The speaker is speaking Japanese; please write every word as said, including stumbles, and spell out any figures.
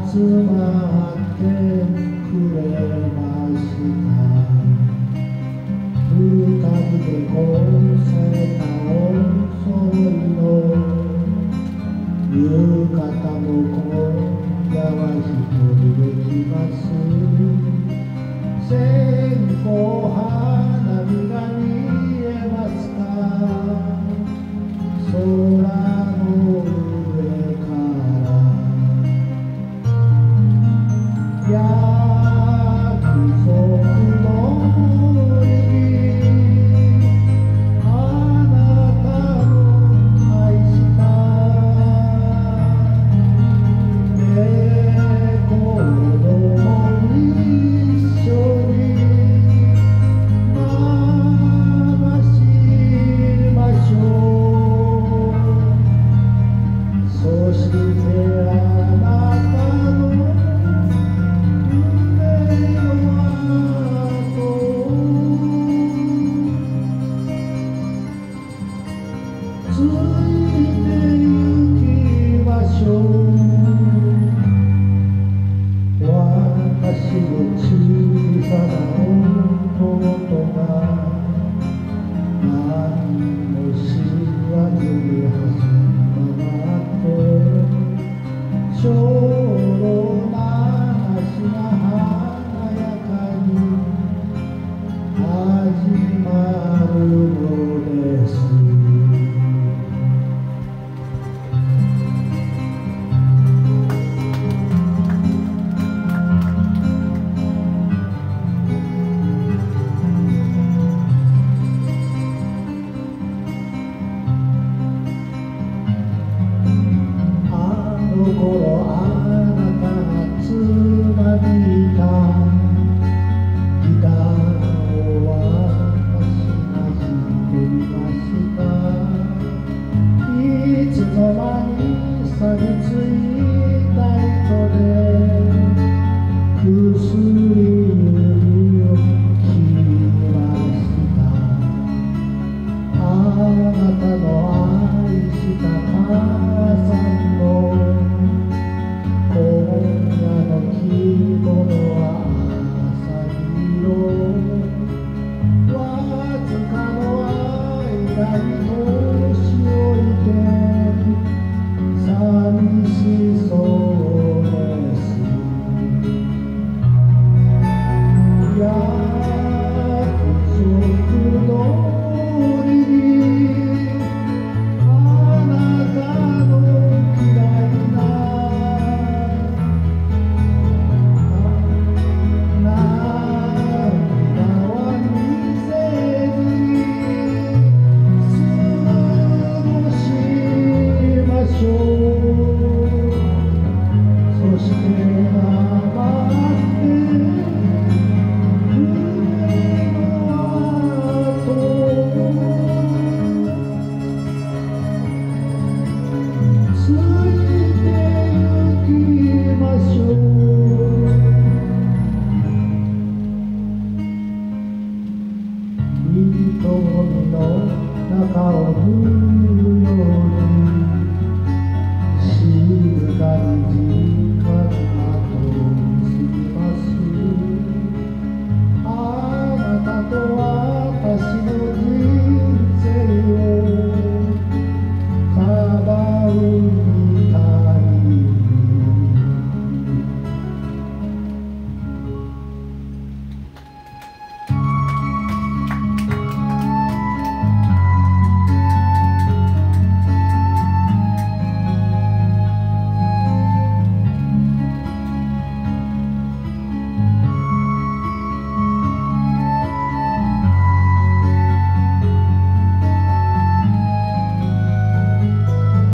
集まってくれました。二人でこされたおそろいの浴衣も今夜は一人で来ます。線香花火が見えますか。空の上から約束の森にあなたの愛したレコードも一緒に回しましょう。そしてあなたの夢の後ついて行きましょう。私の小さな弟が何も知らずに走り回ってちょうど話が華やかに始まるのです。あの頃あなたがつまびいたギターを私が弾いてみました。いつの間に錆びついた糸で薬指を切りました。あなたの愛した母さんの今夜の着物は朝色。わずかの間に年老いて寂しそうです。約束の森にあなたの嫌いな涙は見せずに過ごしましょう。そして黙って夢の後ついて行きましょう。瞳の中を縫うように静かに時間が通り過ぎます。あなたと私の人生をかばう